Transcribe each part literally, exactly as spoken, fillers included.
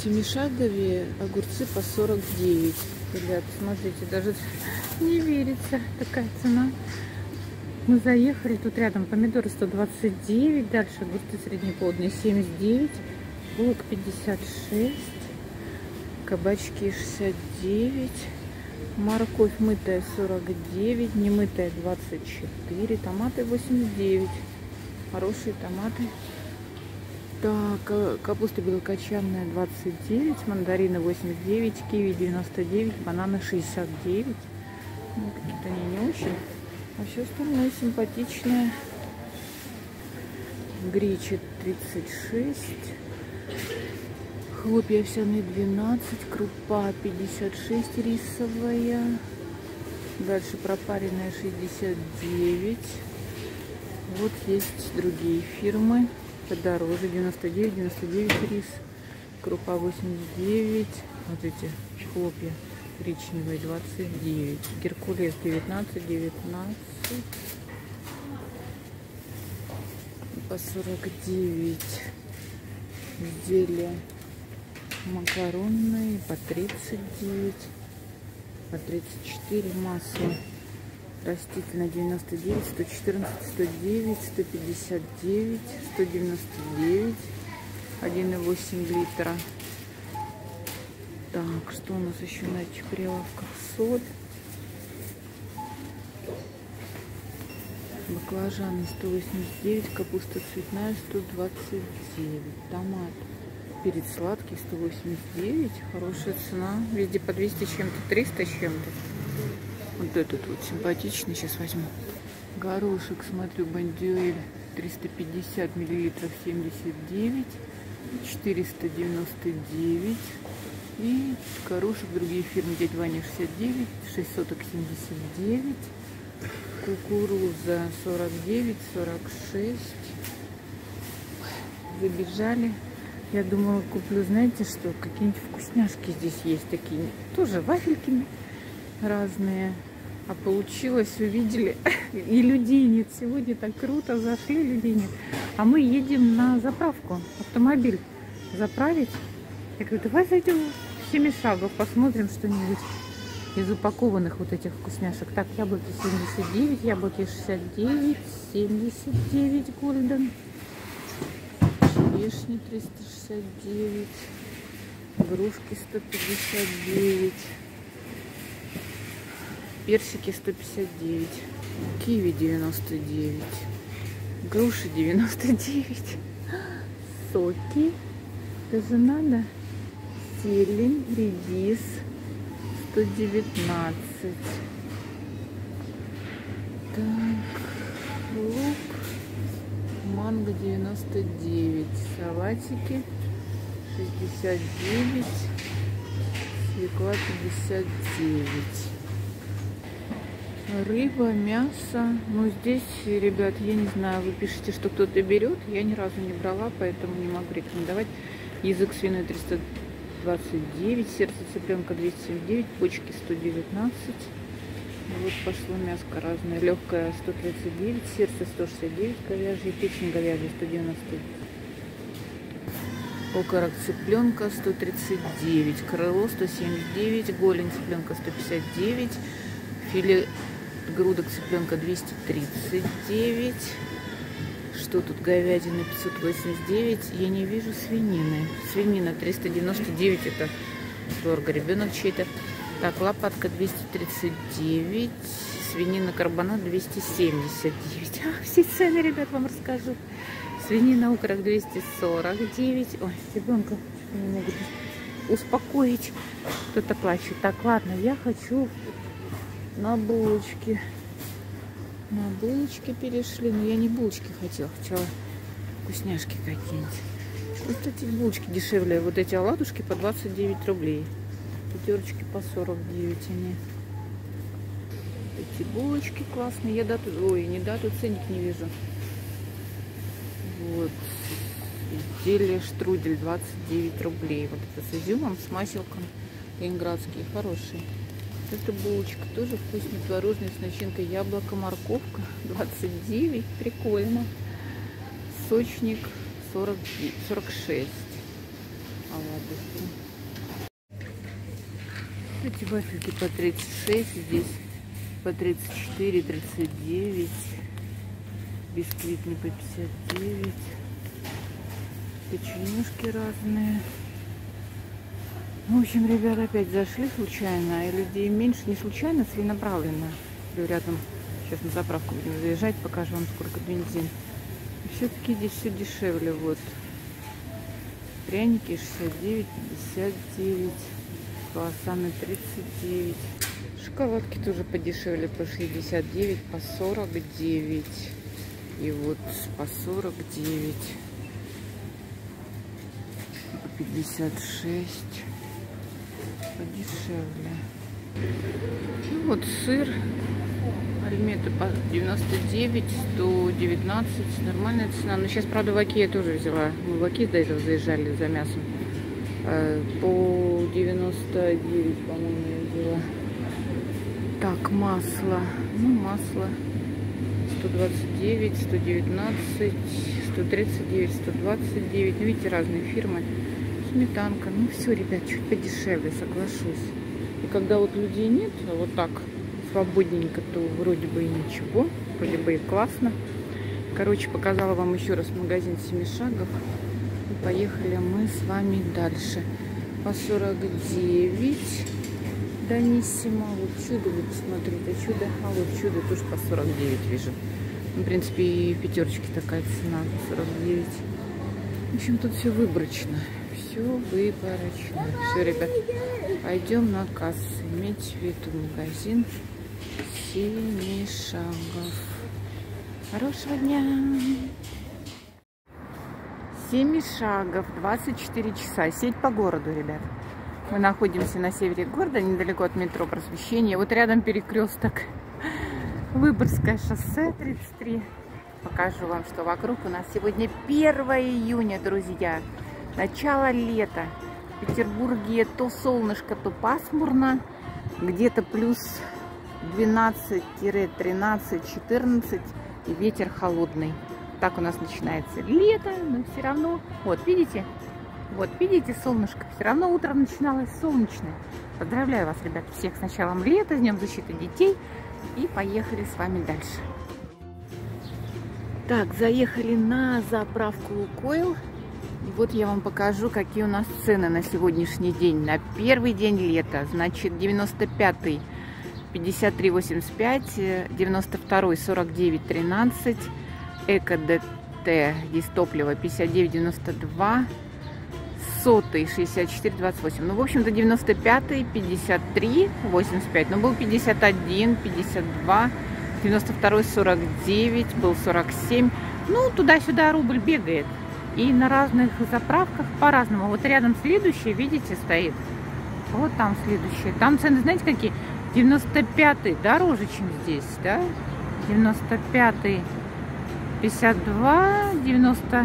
Семишаговые огурцы по сорок девять. Ребят, смотрите, даже не верится такая цена. Мы заехали, тут рядом помидоры сто двадцать девять, дальше огурцы среднеплодные семьдесят девять, лук пятьдесят шесть, кабачки шестьдесят девять, морковь мытая сорок девять, немытая двадцать четыре, томаты восемьдесят девять. Хорошие томаты. Так, капуста белокочанная двадцать девять, мандарины восемьдесят девять, киви девяносто девять, бананы шестьдесят девять. Ну, какие-то они не очень. А все остальное симпатичное. Гречи тридцать шесть, хлопья овсяные двенадцать, крупа пятьдесят шесть рисовая. Дальше пропаренная шестьдесят девять. Вот есть другие фирмы подороже, девяносто девять, девяносто девять рис, крупа восемьдесят девять. Вот эти хлопья коричневые двадцать девять, геркулес девятнадцать, девятнадцать, по сорок девять, изделия макаронные по тридцать девять, по тридцать четыре, масло растительное девяносто девять, сто четырнадцать, сто девять, сто пятьдесят девять, сто девяносто девять, один и восемь литра. Так, что у нас еще на этих прилавках? Соль. Баклажаны сто восемьдесят девять, капуста цветная сто двадцать девять, томат, перец сладкий сто восемьдесят девять, хорошая цена, везде по двести с чем-то, триста с чем-то. Вот этот вот симпатичный, сейчас возьму. Горошек, смотрю, бондюэль триста пятьдесят миллилитров семьдесят девять, четыреста девяносто девять. И горошек другие фирмы, дядя Ваня шестьдесят девять, шесть соток семьдесят девять, кукуруза сорок девять, сорок шесть. Забежали. Я думала, куплю, знаете что, какие-нибудь вкусняшки здесь есть такие, тоже вафельки разные. А получилось, увидели, и людей нет. Сегодня так круто, зашли, людей нет. А мы едем на заправку, автомобиль заправить. Я говорю, давай зайдем в Семишагов, посмотрим что-нибудь из упакованных вот этих вкусняшек. Так, яблоки семьдесят девять, яблоки шестьдесят девять, семьдесят девять Golden, черешни триста шестьдесят девять, грушки сто пятьдесят девять, персики сто пятьдесят девять, киви девяносто девять, груши девяносто девять, соки, даже надо, зелень, редис сто девятнадцать. Так, лук, манго девяносто девять, салатики шестьдесят девять, свекла пятьдесят девять. Рыба, мясо. Ну, здесь, ребят, я не знаю, вы пишете, что кто-то берет. Я ни разу не брала, поэтому не могу рекомендовать. Язык свиной триста двадцать девять, сердце цыпленка двести семьдесят девять, почки сто девятнадцать. Вот пошло мяско разное. Легкое сто тридцать девять, сердце сто шестьдесят девять, говяжье, печень говяжья сто девяносто девять. Окорок цыпленка сто тридцать девять, крыло сто семьдесят девять, голень цыпленка сто пятьдесят девять, филе грудок цыпленка двести тридцать девять. Что тут? Говядина пятьсот восемьдесят девять. Я не вижу свинины. Свинина триста девяносто девять. Это дорого. Ребенок чей-то. Так, лопатка двести тридцать девять. Свинина карбонат двести семьдесят девять. А, все цены, ребят, вам расскажу. Свинина окорок двести сорок девять. Ой, ребенка не могут успокоить. Кто-то плачет. Так, ладно, я хочу на булочки. На булочки перешли. Но я не булочки хотела. Хотела вкусняшки какие-нибудь. Вот эти булочки дешевле. Вот эти оладушки по двадцать девять рублей. Пятерочки по сорок девять они. Эти булочки классные. Я дату... Ой, не дату, ценник не вижу. Вот. Изделие штрудель двадцать девять рублей. Вот это с изюмом, с маселком. Ленинградские. Хорошие. Эта булочка тоже вкусная, творожная с начинкой яблоко, морковка двадцать девять, прикольно. Сочник сорок, сорок шесть. оладушки. Эти вафельки по тридцать шесть, здесь по тридцать четыре, тридцать девять. Бисквитный по пятьдесят девять. Печенюшки разные. В общем, ребята опять зашли случайно, и людей меньше, не случайно, целенаправленно. Рядом, сейчас на заправку будем заезжать, покажу вам, сколько бензин. И все-таки здесь все дешевле. Вот пряники шестьдесят девять, пятьдесят девять, круассаны тридцать девять. Шоколадки тоже подешевле, по шестьдесят девять, по сорок девять. И вот по сорок девять, по пятьдесят шесть, подешевле. Ну вот сыр, альметы по девяносто девять, сто девятнадцать, нормальная цена. Но сейчас, правда, в Оки я тоже взяла. Мы в Оки до этого заезжали за мясом. По девяносто девять, по-моему, я взяла. Так, масло. Ну, масло. сто двадцать девять, сто девятнадцать, сто тридцать девять, сто двадцать девять. Ну, видите, разные фирмы. Сметанка. Ну, все, ребят, чуть подешевле, соглашусь. И когда вот людей нет, а вот так свободненько, то вроде бы и ничего. Вроде бы и классно. Короче, показала вам еще раз магазин Семи Шагов. И поехали мы с вами дальше. По сорок девять. Даниссимо. Вот чудо, вы посмотрите, чудо. А вот чудо тоже по сорок девять вижу. В принципе, и в пятерочке такая цена, сорок девять. В общем, тут все выборочно. Все выборочно. Все, ребят, пойдем на кассу. Имейте в виду магазин Семи Шагов. Хорошего дня! Семи Шагов, двадцать четыре часа. Сеть по городу, ребят. Мы находимся на севере города, недалеко от метро Просвещения. Вот рядом перекресток. Выборгское шоссе тридцать три. Покажу вам, что вокруг. У нас сегодня первое июня, друзья. Начало лета. В Петербурге то солнышко, то пасмурно. Где-то плюс двенадцать, тринадцать, четырнадцать. И ветер холодный. Так у нас начинается лето, но все равно. Вот, видите? Вот, видите, солнышко. Все равно утром начиналось солнечное. Поздравляю вас, ребят, всех с началом лета, с Днем защиты детей. И поехали с вами дальше. Так, заехали на заправку Лукойл. И вот я вам покажу, какие у нас цены на сегодняшний день. На первый день лета. Значит, девяносто пятый пятьдесят три восемьдесят пять, девяносто второй сорок девять тринадцать, Эко ДТ дистопливо пятьдесят девять девяносто два, сотый шестьдесят четыре двадцать восемь. Ну, в общем-то, девяносто пятый пятьдесят три восемьдесят пять, но был пятьдесят один пятьдесят два, девяносто второй сорок девять, был сорок семь. Ну, туда-сюда рубль бегает. И на разных заправках по-разному. Вот рядом следующий, видите, стоит. Вот там следующий. Там цены, знаете, какие? девяносто пятый дороже, чем здесь, да? девяносто пятый пятьдесят два, девяносто.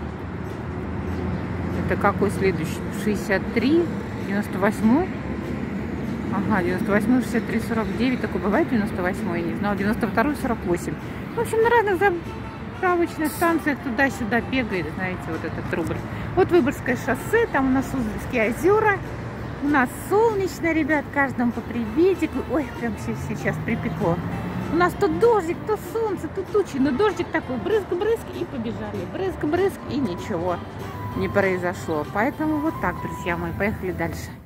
Это какой следующий? шестьдесят три, девяносто восемь. Ага, девяносто восемь, шестьдесят три, сорок девять. Такой бывает девяносто восемь, я не знала. девяносто два, сорок восемь. В общем, на разных заправочных станциях туда-сюда бегает, знаете, вот этот рубль. Вот Выборгское шоссе, там у нас Суздальские озера. У нас солнечно, ребят, каждому по приветику. Ой, прям сейчас припекло. У нас то дождик, то солнце, то тучи. Но дождик такой, брызг-брызг, и побежали. Брызг-брызг, и ничего не произошло. Поэтому вот так, друзья мои, поехали дальше.